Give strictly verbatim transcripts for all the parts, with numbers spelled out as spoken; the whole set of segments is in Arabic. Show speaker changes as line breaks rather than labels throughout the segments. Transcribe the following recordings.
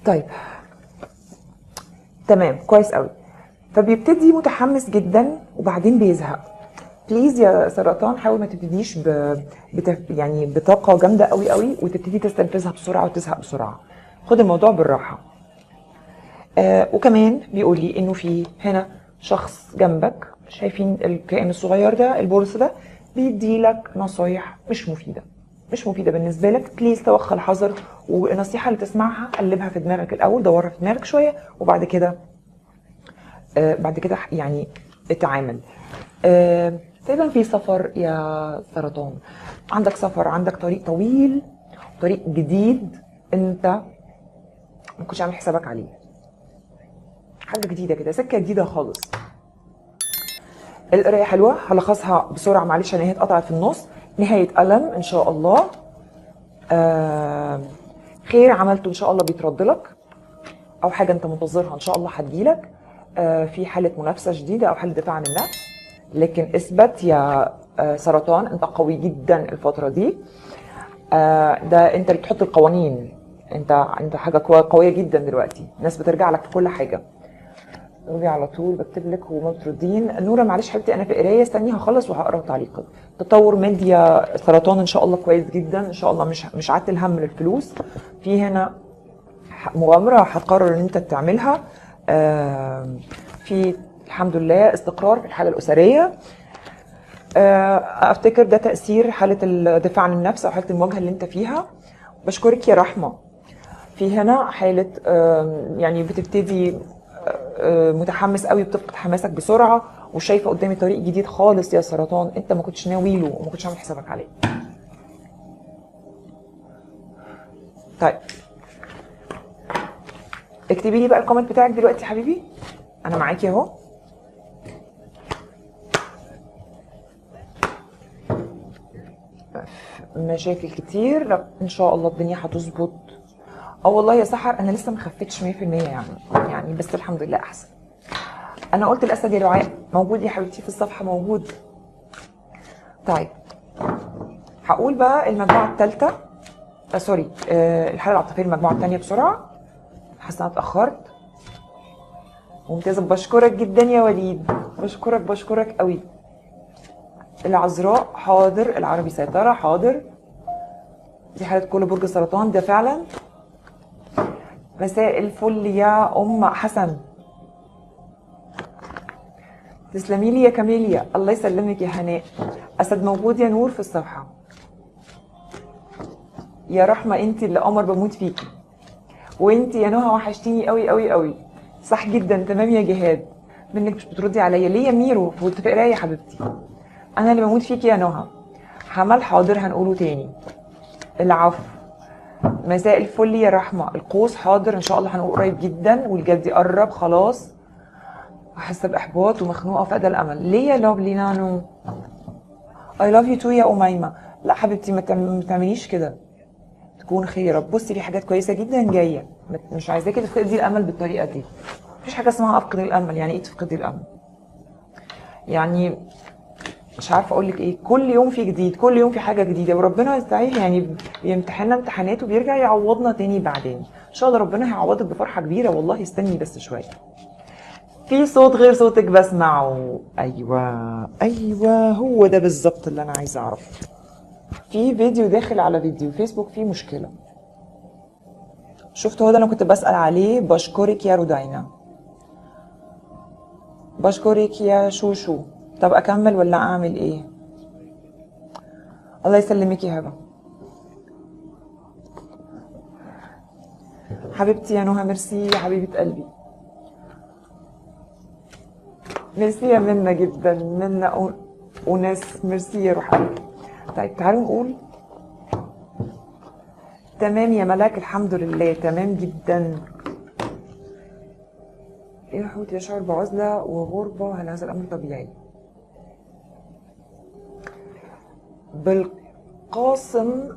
طيب تمام كويس قوي. فبيبتدي متحمس جدا وبعدين بيزهق. بليز يا سرطان حاول ما تبتديش ب... بتف... يعني بطاقه جامده قوي قوي وتبتدي تستنفذها بسرعه وتزهق بسرعه. خد الموضوع بالراحه. آه وكمان بيقول لي انه في هنا شخص جنبك، شايفين الكائن الصغير ده البورس ده، بيدي لك نصايح مش مفيده مش مفيده بالنسبه لك. بليز توخى الحذر، والنصيحه اللي تسمعها قلبها في دماغك الاول، دورها في دماغك شويه وبعد كده آه بعد كده يعني اتعامل. آه تقريبا في سفر يا سرطان، عندك سفر، عندك طريق طويل، طريق جديد انت ما كنتش عامل حسابك عليه. حاجه جديده كده، سكه جديده خالص. القرايه حلوه، هلخصها بسرعه معلش عشان هي اتقطعت في النص. نهايه الم ان شاء الله، آه خير عملته ان شاء الله بيترد لك، او حاجه انت منتظرها ان شاء الله هتجيلك. آه في حاله منافسه شديده او حاله دفاع عن النفس، لكن اثبت يا آه سرطان انت قوي جدا الفتره دي. آه ده انت اللي بتحط القوانين، انت انت حاجه قويه جدا دلوقتي، الناس بترجع لك في كل حاجه. نوري على طول بكتب لك وما بتردين. نوره معلش حبيبتي انا في قرايه، استني هخلص وهقرا تعليقك. تطور ميديا سرطان ان شاء الله كويس جدا ان شاء الله، مش مش عاتل هم للفلوس. في هنا مغامره هتقرر ان انت تعملها. آه في الحمد لله استقرار في الحاله الاسريه. آه افتكر ده تاثير حاله الدفاع عن النفس او حاله المواجهه اللي انت فيها. بشكرك يا رحمه. في هنا حاله آه يعني بتبتدي متحمس قوي، بتفقد حماسك بسرعه، وشايفه قدامي طريق جديد خالص يا سرطان انت ما كنتش ناوي له وما كنتش عامل حسابك عليه. طيب اكتبي لي بقى الكومنت بتاعك دلوقتي يا حبيبي، انا معاكي اهو. مشاكل كتير، لا ان شاء الله الدنيا هتظبط. اه والله يا سحر انا لسه ما خفتش مية في المية يعني يعني بس الحمد لله احسن. انا قلت الاسد يا دعاء موجود يا حبيبتي في الصفحه موجود. طيب هقول بقى المجموعه الثالثه، آه سوري آه الحاله العاطفيه المجموعه الثانيه بسرعه، حاسه انا اتاخرت. ممتازه، بشكرك جدا يا وليد، بشكرك بشكرك قوي. العذراء حاضر، العربي سيطره حاضر. دي حاله كل برج سرطان ده فعلا. مساء الفل يا ام حسن، تسلمي لي يا كاميليا، الله يسلمك يا هناء. اسد موجود يا نور في الصفحه. يا رحمه انت اللي قمر بموت فيكي، وانت يا نهى وحشتيني قوي قوي قوي. صح جدا تمام يا جهاد، منك مش بتردي عليا ليه يا ميرو؟ كنت في قرايه يا حبيبتي. انا اللي بموت فيكي يا نهى. حمل حاضر هنقوله تاني. العفو. مساء الفل يا رحمه. القوس حاضر ان شاء الله هنقول قريب جدا، والجد قرب خلاص. حاسه باحباط ومخنوقه وفاقده الامل. ليه يا لافلي نانو؟ اي لاف يو تو يا اميمه. لا حبيبتي ما تعمليش كده، تكون خير. بصي في حاجات كويسه جدا جايه، مش عايزاكي تفقدي الامل بالطريقه دي. مفيش حاجه اسمها افقد الامل. يعني ايه تفقدي الامل؟ يعني مش عارفه اقول لك ايه، كل يوم في جديد، كل يوم في حاجه جديده، وربنا يستعين يعني بيمتحننا امتحانات وبيرجع يعوضنا تاني بعدين ان شاء الله. ربنا هيعوضك بفرحه كبيره والله، استني بس شويه. في صوت غير صوتك بسمعه. ايوه ايوه هو ده بالظبط اللي انا عايزه اعرفه. في فيديو داخل على فيديو فيسبوك فيه مشكله. شفت هو ده انا كنت بسأل عليه. بشكرك يا رودينا، بشكرك يا شوشو. طب اكمل ولا اعمل ايه؟ الله يسلمك يا هبه حبيبتي يا نهى. ميرسي يا حبيبه قلبي، ميرسي يا منى جدا، منى وناس ميرسي يا روح قلبي. طيب تعالوا نقول. تمام يا ملاك الحمد لله تمام جدا. ايه حوت يشعر بعزله وغربه، هل هذا الامر طبيعي؟ بالقاسم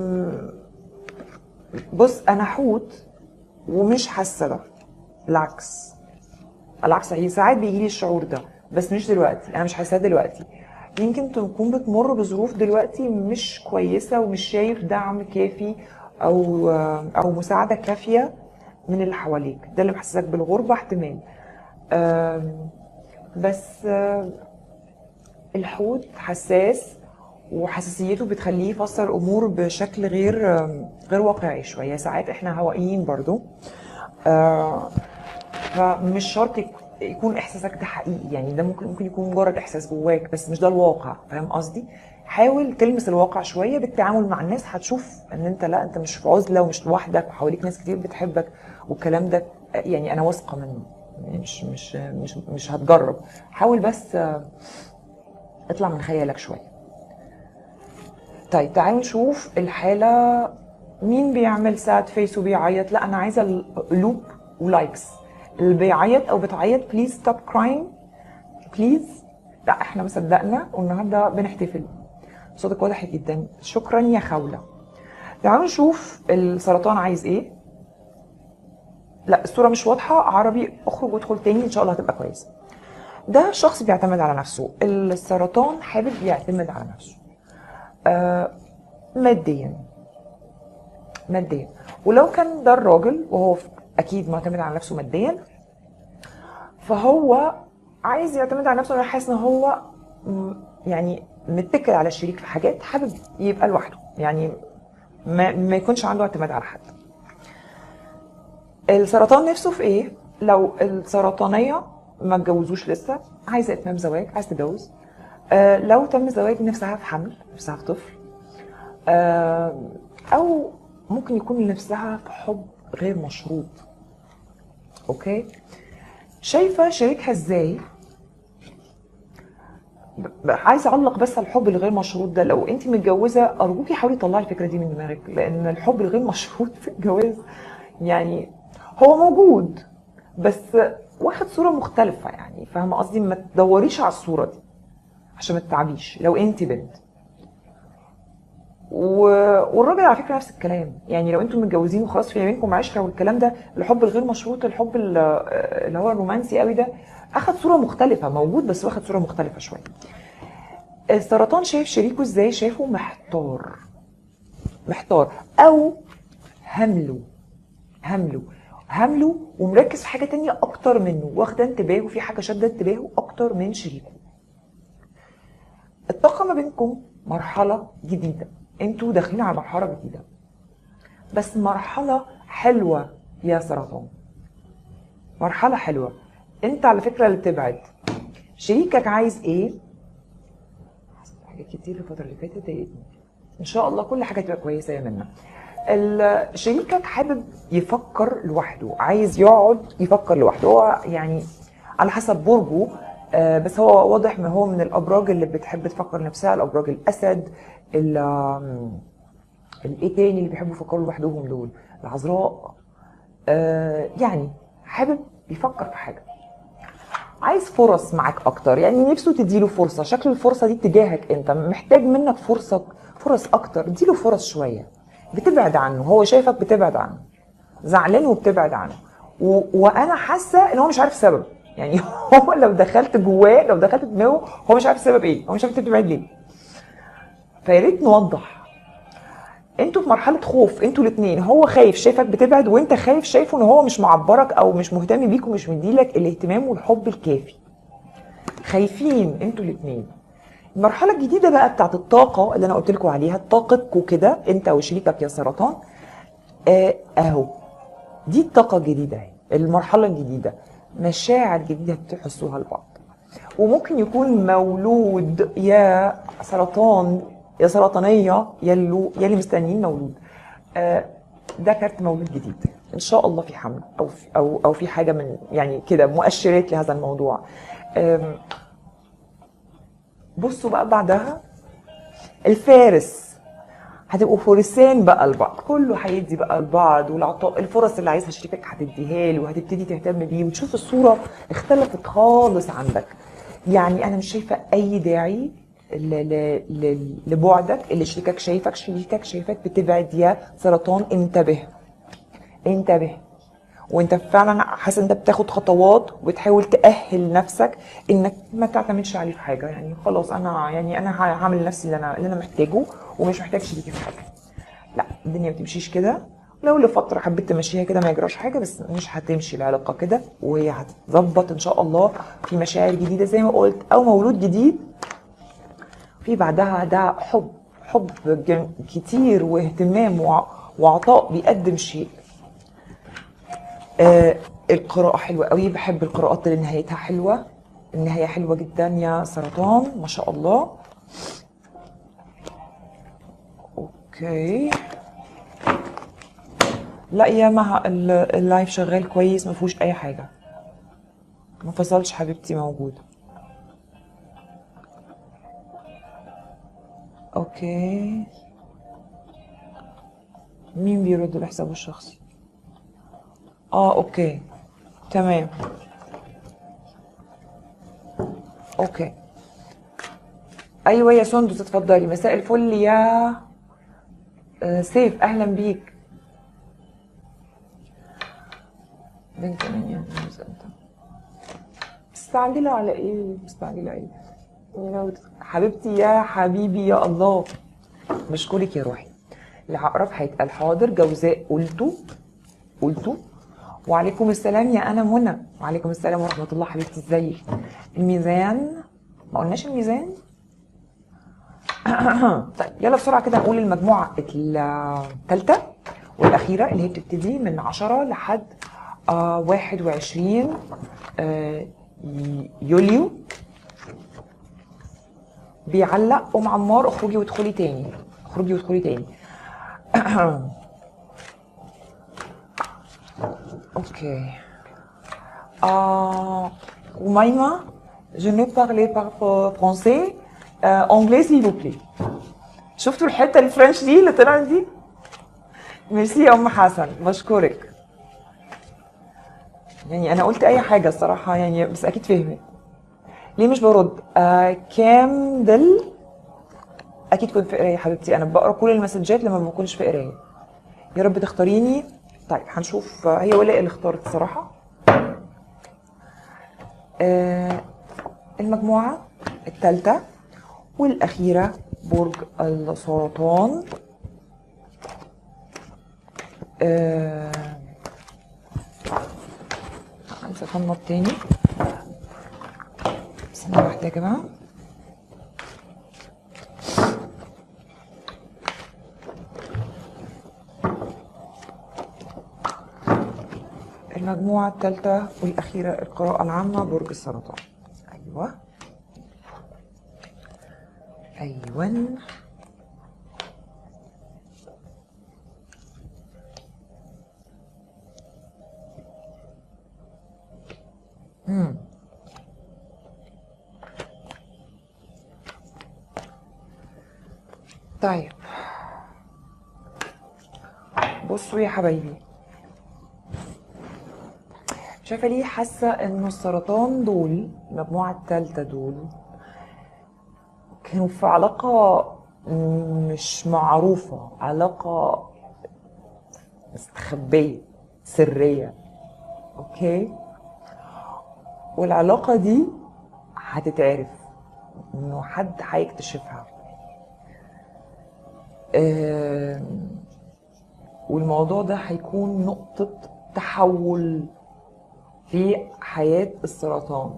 بص انا حوت ومش حاسه ده، بالعكس العكس، هي ساعات بيجي لي الشعور ده بس مش دلوقتي، انا مش حاساه دلوقتي. يمكن تكون بتمر بظروف دلوقتي مش كويسه ومش شايف دعم كافي او او مساعده كافيه من اللي حواليك، ده اللي محسسك بالغربه احتمال. آم، بس آم، الحوت حساس، وحساسيته بتخليه يفسر امور بشكل غير آم، غير واقعي شويه. ساعات احنا هوائيين برضو، آه، فمش شرط يك- يكون احساسك ده حقيقي، يعني ده ممكن ممكن يكون مجرد احساس جواك بس مش ده الواقع. فاهم قصدي؟ حاول تلمس الواقع شويه بالتعامل مع الناس، هتشوف ان انت لا، انت مش في عزله ومش لوحدك وحواليك ناس كتير بتحبك والكلام ده. يعني انا واثقه منه، يعني مش مش مش مش هتجرب. حاول بس آه، اطلع من خيالك شويه. طيب تعالوا نشوف الحاله. مين بيعمل ساد فيس وبيعيط؟ لا انا عايزه القلوب ولايكس. اللي بيعيط او بتعيط بليز ستوب كراينج بليز. لا احنا ما صدقنا والنهارده بنحتفل. صوتك واضح جدا، شكرا يا خوله. تعالوا نشوف السرطان عايز ايه. لا الصوره مش واضحه عربي، اخرج وادخل تاني ان شاء الله هتبقى كويسه. ده شخص بيعتمد على نفسه. السرطان حابب يعتمد على نفسه آه ماديا. ماديا. ولو كان ده الراجل وهو اكيد معتمد على نفسه ماديا، فهو عايز يعتمد على نفسه. انا حاسس ان هو م- يعني متكل على الشريك في حاجات، حابب يبقى لوحده، يعني ما, ما يكونش عنده اعتماد على حد. السرطان نفسه في ايه؟ لو السرطانيه ما اتجوزوش لسه، عايزه اتمام زواج، عايزه تتجوز. آه لو تم الزواج نفسها في حمل، نفسها في طفل. آه او ممكن يكون نفسها في حب غير مشروط. اوكي، شايفه شريكها ازاي؟ عايزه اعلق بس على الحب الغير مشروط ده. لو انت متجوزه ارجوكي حاولي تطلعي الفكره دي من دماغك، لان الحب الغير مشروط في الجواز يعني هو موجود بس واخد صوره مختلفه. يعني فاهمه قصدي؟ ما تدوريش على الصوره دي عشان ما تتعبيش لو انت بنت. و... والراجل على فكره نفس الكلام. يعني لو انتم متجوزين وخلاص في بينكم عشره والكلام ده، الحب الغير مشروط، الحب ال- اللي هو الرومانسي قوي ده، اخد صوره مختلفه، موجود بس واخد صوره مختلفه شويه. السرطان شايف شريكه ازاي؟ شايفه محتار. محتار او همله همله همله ومركز في حاجه تانية اكتر منه، واخده انتباهه في حاجه شاده انتباهه اكتر من شريكه. الطاقه ما بينكم مرحله جديده، انتوا داخلين على مرحله جديده، بس مرحله حلوه يا سرطان، مرحله حلوه. انت على فكره اللي بتبعد. شريكك عايز ايه؟ حاجات كتير الفتره اللي فاتت ضايقتني. ان شاء الله كل حاجه تبقى كويسه يا منى. ال- شريكك حابب يفكر لوحده، عايز يقعد يفكر لوحده. هو يعني على حسب برجه، آه، بس هو واضح ان هو من الابراج اللي بتحب تفكر نفسها. الابراج الاسد، ال- آم، الايه تاني اللي بيحبوا يفكروا لوحدهم دول؟ العذراء. آه، يعني حابب يفكر في حاجه، عايز فرص معاك اكتر، يعني نفسه تديله فرصه. شكل الفرصه دي تجاهك انت، محتاج منك فرصه، فرص اكتر. اديله فرص شويه. بتبعد عنه، هو شايفك بتبعد عنه، زعلان وبتبعد عنه. و... وانا حاسه ان هو مش عارف سبب. يعني هو لو دخلت جواه، لو دخلت دماغه، هو مش عارف السبب ايه، هو مش عارف انت بتبعد ليه. فيا ريت نوضح. انتوا في مرحله خوف، انتوا الاثنين. هو خايف شايفك بتبعد، وانت خايف شايفه ان هو مش معبرك او مش مهتم بيك ومش مديلك الاهتمام والحب الكافي. خايفين انتوا الاثنين. المرحله الجديده بقى بتاعت الطاقه اللي انا قلت لكم عليها، طاقتكوا كده انت وشريكك يا سرطان. آه اهو دي الطاقه الجديده اهي، المرحله الجديده، مشاعر جديده بتحسوها لبعض. وممكن يكون مولود يا سرطان، يا سرطانيه، يا اللي يا اللي مستنيين مولود. آه ده كارت مولود جديد ان شاء الله، في حمل او في او او في حاجه من يعني كده مؤشرات لهذا الموضوع. آم، بصوا بقى بعدها الفارس. هتبقوا فرسان بقى لبعض، كله هيدي بقى لبعض، والعطاء الفرص اللي عايزها شريكك هتديها له، وهتبتدي تهتم بيه، وتشوف الصوره اختلفت خالص عندك. يعني انا مش شايفه اي داعي ل- ل- ل- لبعدك. اللي شريكك شايفك، شريكك شايفك بتبعد يا سرطان. انتبه انتبه. وانت فعلا حاسس انت بتاخد خطوات وبتحاول تأهل نفسك انك ما تعتمدش عليه في حاجه. يعني خلاص انا يعني انا هعمل لنفسي اللي انا اللي انا محتاجه، ومش محتاج شريكي في حاجه. لا الدنيا ما بتمشيش كده. لو لفترة حبيت تمشيها كده ما يجراش حاجة، بس مش هتمشي العلاقة كده، وهي هتتظبط ان شاء الله في مشاعر جديدة زي ما قلت، او مولود جديد في بعدها ده حب حب جم- كتير واهتمام وع- وعطاء بيقدم شيء. آه القراءة حلوة قوي، بحب القراءات اللي نهايتها حلوة. النهاية حلوة جدا يا سرطان ما شاء الله. اوكي، لا يا مها ال- اللايف شغال كويس ما فيهوش اي حاجة، ما فصلش حبيبتي، موجود. اوكي، مين بيرد لحسابه الشخصي؟ اه اوكي تمام. اوكي ايوه يا سندس اتفضلي. مساء الفل يا آه، سيف، اهلا بيك. بنت ثمانية مستعجلة على ايه؟ مستعجلة ايه؟ يا حبيبتي يا حبيبي يا الله، بشكرك يا روحي. العقرب هيتقال حاضر. جوزاء قلته قلته. وعليكم السلام يا انا منى. وعليكم السلام ورحمة الله حبيبتي، ازيك؟ الميزان، ما قلناش الميزان. طيب يلا بسرعة كده نقول المجموعة الثالثة والأخيرة اللي هي بتبتدي من عشرة لحد آه واحد وعشرين آه يوليو. بيعلق أم عمار اخرجي وادخلي تاني، اخرجي وادخلي تاني. اوكي. آه وميمة je ne parle pas français euh, anglais s'il vous plaît. شفتوا الحتة الفرنش دي اللي طلعت دي؟ ميرسي يا ام حسن، بشكرك. يعني انا قلت اي حاجه الصراحه يعني، بس اكيد فهمت. ليه مش برد؟ آه كام دل؟ اكيد كنت في قرايه حبيبتي، انا بقرا كل المسجات لما ما بكونش في قرايه. يا رب تختاريني. طيب هنشوف. آه، هي ولاء اللي اختارت الصراحه. آه المجموعه الثالثه والاخيره برج السرطان. آه عايزه افنط تاني، ثانيه واحده يا جماعه. المجموعة الثالثة والأخيرة القراءة العامة برج السرطان. أيوة أيوة. مم. طيب بصوا يا حبايبي، شايفة ليه حاسة إنه السرطان دول المجموعة الثالثة دول كانوا في علاقة مش معروفة، علاقة مستخبية سرية. أوكي، والعلاقة دي هتتعرف، إنه حد هيكتشفها. آه والموضوع ده هيكون نقطة تحول في حياة السرطان.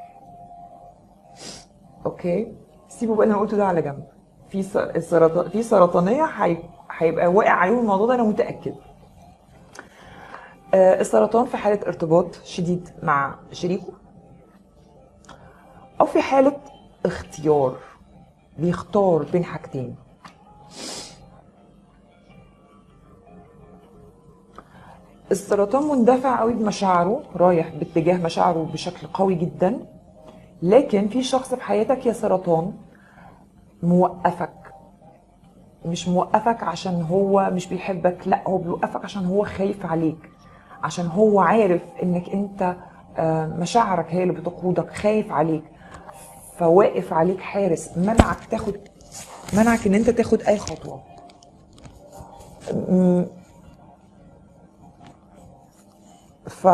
اوكي، سيبوا بقى اللي انا قلته ده على جنب. في س- السرطان، في سرطانية هي- هيبقى واقع عليهم الموضوع ده، انا متأكد. آه السرطان في حالة ارتباط شديد مع شريكه، او في حالة اختيار، بيختار بين حاجتين. السرطان مندفع قوي بمشاعره، رايح باتجاه مشاعره بشكل قوي جدا. لكن في شخص في حياتك يا سرطان موقفك. مش موقفك عشان هو مش بيحبك، لا هو بيوقفك عشان هو خايف عليك، عشان هو عارف انك انت آه، مشاعرك هي اللي بتقودك، خايف عليك، فواقف عليك حارس، منعك تاخد، منعك ان انت تاخد اي خطوة. م- ف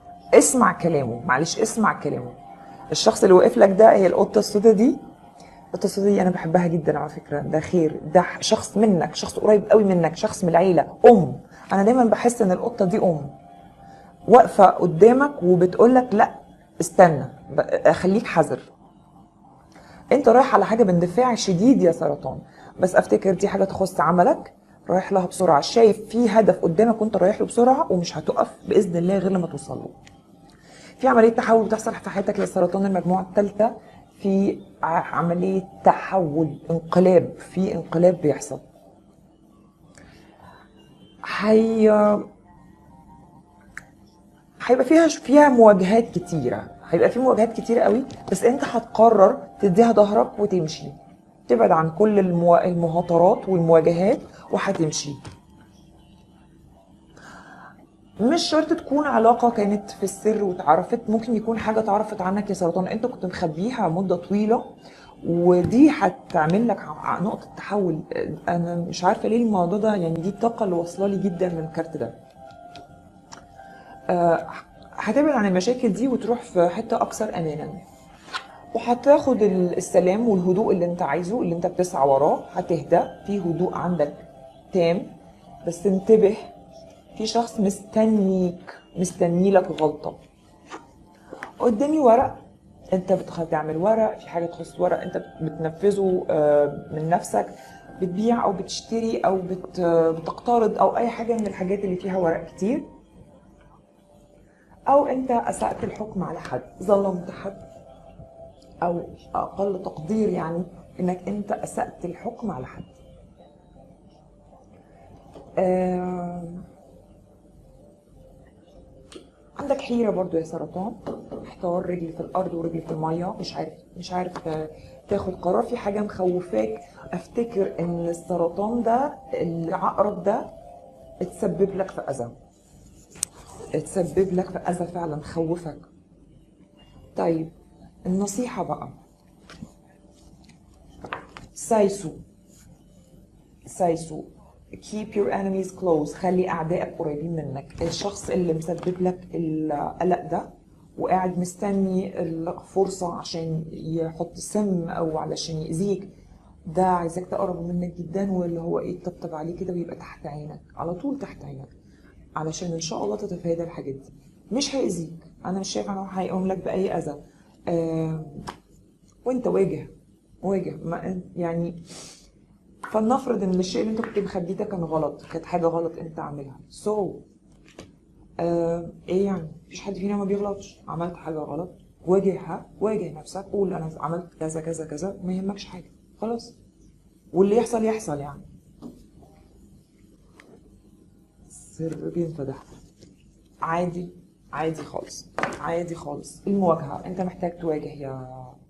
اسمع كلامه، معلش اسمع كلامه. الشخص اللي واقف لك ده، هي القطة السوداء دي، القصة دي انا بحبها جدا على فكرة، ده خير، ده شخص منك، شخص قريب قوي منك، شخص من العيلة، ام. انا دايما بحس ان القطة دي ام واقفة قدامك وبتقولك لا استنى، خليك حذر. انت رايح على حاجة باندفاع شديد يا سرطان، بس افتكر دي حاجة تخص عملك، رايح لها بسرعة، شايف في هدف قدامك وانت رايح له بسرعة ومش هتقف بإذن الله غير لما توصل له. في عملية تحول بتحصل في حياتك يا سرطان المجموعة الثالثة، في عملية تحول، انقلاب، في انقلاب بيحصل. هي هيبقى فيها فيها مواجهات كتيرة، هيبقى في مواجهات كتيرة قوي، بس انت هتقرر تديها ظهرك وتمشي، تبعد عن كل المو... المهاترات والمواجهات وهتمشي. مش شرط تكون علاقة كانت في السر واتعرفت، ممكن يكون حاجة اتعرفت عنك يا سرطان انت كنت مخبيها مدة طويلة، ودي هتعمل لك نقطة تحول. انا مش عارفة ليه الموضوع ده، يعني دي الطاقة اللي واصلة لي جدا من الكارت ده. أه هتبعد عن المشاكل دي وتروح في حتة اكثر امانا، وهتاخد السلام والهدوء اللي انت عايزه، اللي انت بتسعى وراه، هتهدى في هدوء عندك تام. بس انتبه، في شخص مستنيك، مستني لك غلطة. قدامي ورق، انت بتعمل ورق، في حاجة تخص ورق انت بتنفذه من نفسك، بتبيع او بتشتري او بتقترض او اي حاجة من الحاجات اللي فيها ورق كتير، او انت اسأت الحكم على حد، ظلمت حد، او اقل تقدير يعني انك انت اسأت الحكم على حد. آه عندك حيرة برضو يا سرطان، محتار، رجل في الارض ورجل في المية، مش عارف مش عارف تاخد قرار في حاجة مخوفاك. افتكر ان السرطان ده، العقرب ده اتسبب لك في اذى، اتسبب لك في اذى فعلا خوفك. طيب النصيحة بقى، سايسو سايسو keep your enemies close، خلي اعدائك قريبين منك. الشخص اللي مسبب لك القلق ده وقاعد مستني الفرصة عشان يحط سم او علشان يأذيك، ده عايزك تقرب منك جدا، واللي هو ايه، تطبطب عليه كده ويبقى تحت عينك، على طول تحت عينك، علشان ان شاء الله تتفادى الحاجات دي. مش هيأذيك، انا مش شايفه انه هيقوم لك باي اذى. آه وانت واجه واجه ما يعني، فلنفرض ان الشيء اللي انت كنت مخبيه ده كان غلط، كانت حاجه غلط انت عاملها، سو so, آه ايه يعني، مفيش حد فينا ما بيغلطش. عملت حاجه غلط، واجهها، واجه نفسك، قول انا عملت كذا كذا كذا، ما يهمكش حاجه، خلاص، واللي يحصل يحصل يعني. سر بينفتح، عادي، عادي خالص، عادي خالص. المواجهه، انت محتاج تواجه يا